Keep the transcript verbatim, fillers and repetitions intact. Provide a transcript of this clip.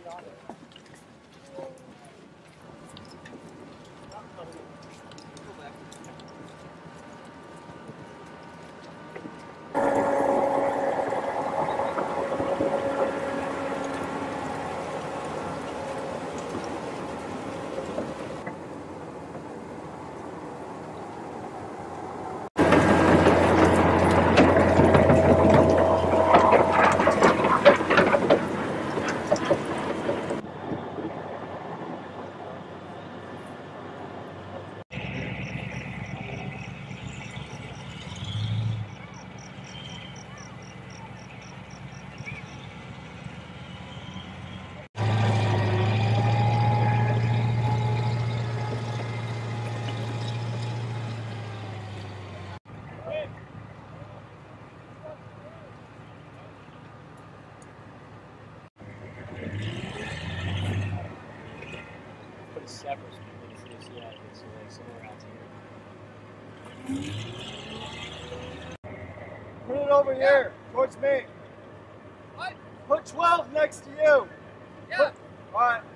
Separate because yeah, it's like somewhere around here. Put it over yeah. here, towards me. What? Put twelve next to you. Yeah. Put, all right.